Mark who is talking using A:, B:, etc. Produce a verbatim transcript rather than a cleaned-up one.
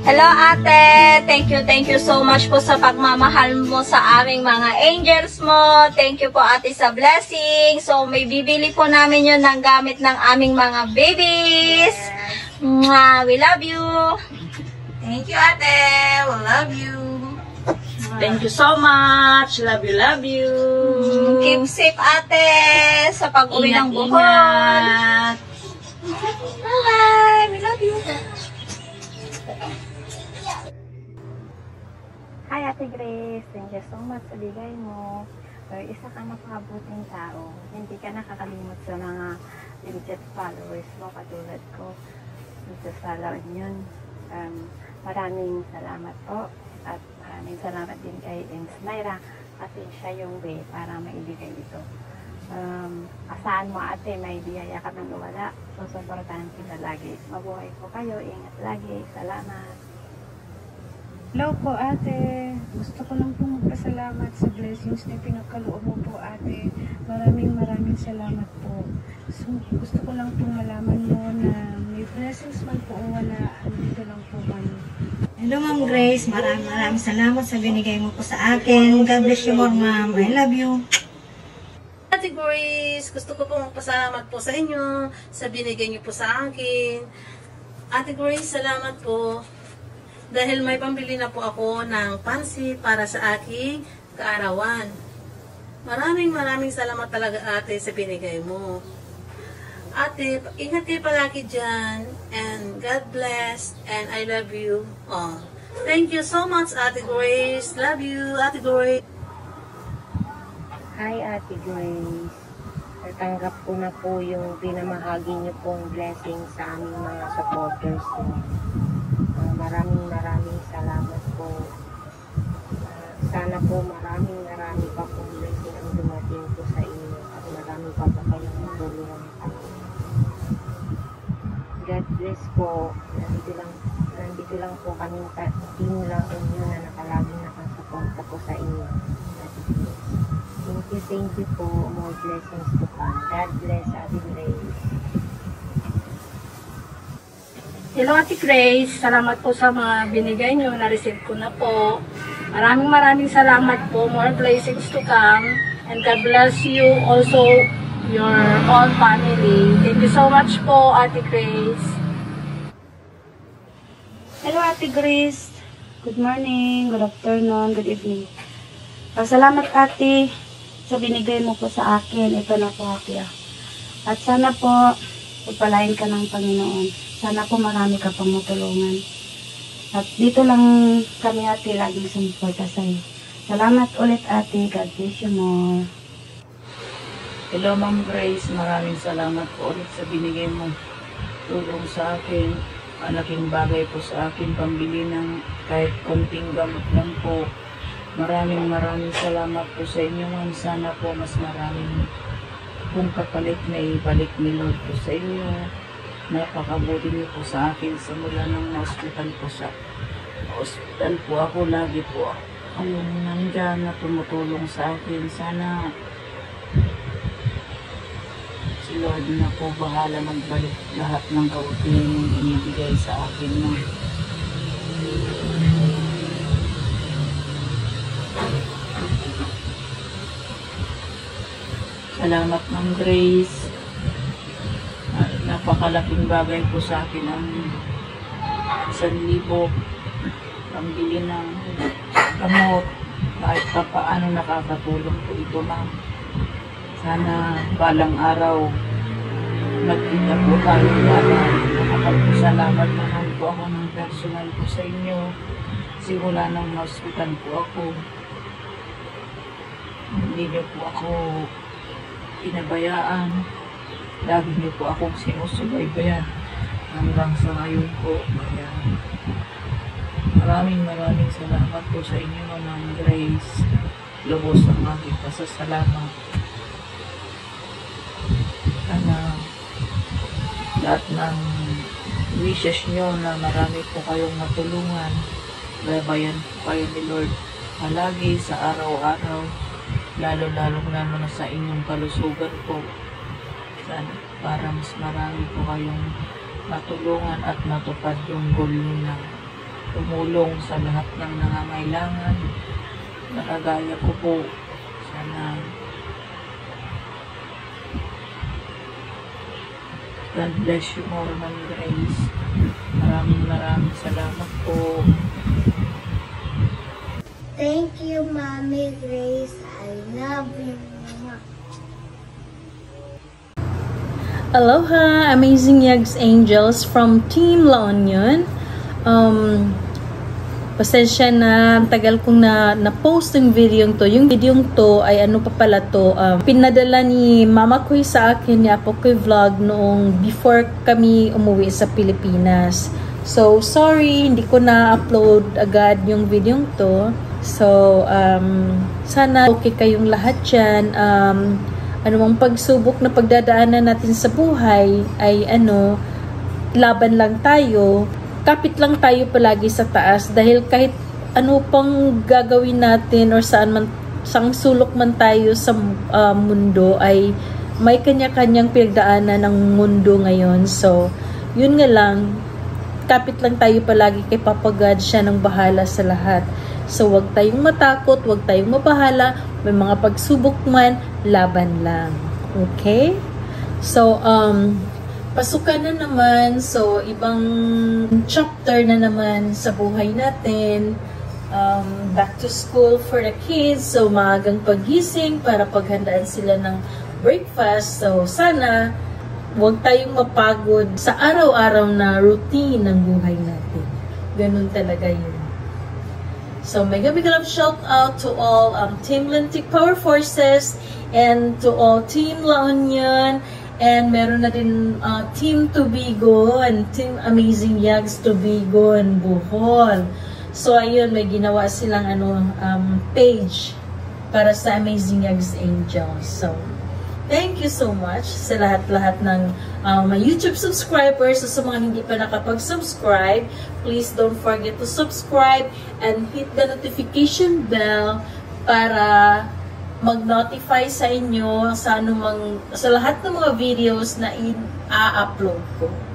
A: Hello ate, thank you, thank you so much po sa pagmamahal mo sa aming mga angels mo. Thank you po ate sa blessing. So may bibili po namin yun ng gamit ng aming mga babies. Mwah, we love you.
B: Thank you ate, we love you.
C: Thank you so much. Love you, love you.
A: Keep safe ate sa pag-uwi ng Bohol.
C: Ingat.
A: Bye, we love you. Hi Ate Grace, thank you so much sa bigay mo. So, isa ka napakabuting tao. Hindi ka nakakalimot sa mga legit followers mo katulad ko dito sa La Union. Um, maraming salamat po at maraming salamat din kay Ms. Myra kasi siya yung way para maibigay ito. Um, asahan mo ate, may biyaya ka nang wala. So, supportahan kita lagi. Mabuhay po kayo, ingat lagi. Salamat.
D: Hello po ate, gusto ko lang po magpasalamat sa blessings na pinagkaloob mo po ate. Maraming maraming salamat po. So, gusto ko lang po malaman mo na may blessings man po o wala, andito lang po kami.
E: Hello Ma'am Grace, maraming maraming salamat sa binigay mo po sa akin. God bless you more ma'am, I love you.
B: Ate Grace, gusto ko po magpasalamat po sa inyo sa binigay niyo po sa akin. Ate Grace, salamat po. Dahil may pambili na po ako ng pansit para sa aking kaarawan. Maraming maraming salamat talaga ate sa binigay mo. Ate, ingat kayo palagi dyan. And God bless. And I love you. Oh. Thank you so much Ate Grace. Love you Ate Grace.
F: Hi Ate Grace. Natanggap ko na po yung pinamahagi niyo pong blessing sa aming mga supporters. Uh, maraming maraming salamat po. Uh, sana po maraming marami pa pong blessing ang dumating po sa inyo at marami pa po kayong matulungan pa. God bless po. Nandito lang, nandito lang po kami team lang inyo na nakalaging nakasuporta po sa inyo. Thank you, thank you po. More blessings to come. God bless Ate Grace.
D: Hello Ate Grace, salamat po sa mga binigay nyo, na-receive ko na po. Maraming maraming salamat po, more blessings to come. And God bless you also, your whole family. Thank you so much po Ate Grace.
G: Hello Ate Grace, good morning, good afternoon, good evening. Salamat ate sa binigay mo po sa akin, ito na po ate. At sana po, pagpalain ka ng Panginoon. Sana po marami ka pang matulungan. At dito lang kami ate laging sumuporta sa iyo. Salamat ulit ate. God bless you more.
C: Hello Ma'am Grace, maraming salamat po ulit sa binigay mo tulong sa akin. Malaking bagay po sa akin, pambili ng kahit konting gamot lang po. Maraming maraming salamat po sa inyo ma'am. Sana po mas maraming kung kapalit na ibalik ni Lord po sa inyo. Napakabuti niyo po sa akin sa mula ng hospital po sa hospital po ako. Lagi po ang nandyan na tumutulong sa akin. Sana si Lord na po bahala magbalik lahat ng kautihan yung inibigay sa akin na. Salamat Ma'am Grace. Napakalaking bagay po sa akin ang isang libo pambili ng gamot. Kahit pa paano nakakatulong po ito ma'am. Sana balang araw magkita po tayo para makapagpasalamat naman po ako ng personal po sa inyo. Kasi wala nang hospital po ako. Hindi niyo po ako pinabayaan. Lagi niyo po akong sinusubaybayan hanggang sa ngayon po. Kaya maraming maraming salamat po sa inyo Ma'am Grace. Lubos ang aking pasasalamat. Sana lahat ng wishes nyo na marami po kayong matulungan, gabayan po kayo ni Lord palagi sa araw-araw, lalo-lalo na na sa inyong kalusugan po. Sana para mas marami po kayong matulungan at matupad yung goal nyo na tumulong sa lahat ng nangangailangan. Nakagaya ko po. Sana God bless you more, Ma'am Grace. Maraming maraming salamat po.
E: Thank you, Mommy Grace. I love you.
H: Aloha, Amazing Yags Angels from Team La Union. Um, pasensya na, tagal kong na, na-post yung video to. Yung video to ay ano pa pala to, um, pinadala ni Mama Koy sa akin, ni Apo Koy Vlog noong before kami umuwi sa Pilipinas. So, sorry, hindi ko na-upload agad yung video to. So, um, sana okay kayong lahat dyan. Um, anumang pagsubok na pagdadaanan natin sa buhay ay ano, laban lang tayo, kapit lang tayo palagi sa taas dahil kahit ano pang gagawin natin or saan man, sang sulok man tayo sa uh, mundo ay may kanya-kanyang pinagdaanan ng mundo ngayon. So, yun nga lang, kapit lang tayo palagi kay Papa God, siya nang bahala sa lahat. So, wag tayong matakot, wag tayong mabahala. May mga pagsubok man, laban lang. Okay? So, um, pasukan na naman. So, ibang chapter na naman sa buhay natin. Um, back to school for the kids. So, maagang pagising para paghandaan sila ng breakfast. So, sana, wag tayong mapagod sa araw-araw na routine ng buhay natin. Ganun talaga yun. So, mega big love shout out to all um, Team Lintic Power Forces and to all Team La Union, and meron na din uh, Team Tubigo and Team Amazing Yags Tubigo and Bohol. So, ayun, may ginawa silang ano, um, page para sa Amazing Yags Angels. So, thank you so much sa lahat-lahat ng uh, my YouTube subscribers. So, sa mga hindi pa nakapag-subscribe, please don't forget to subscribe and hit the notification bell para mag-notify sa inyo sa anumang, sa lahat ng mga videos na i-upload ko.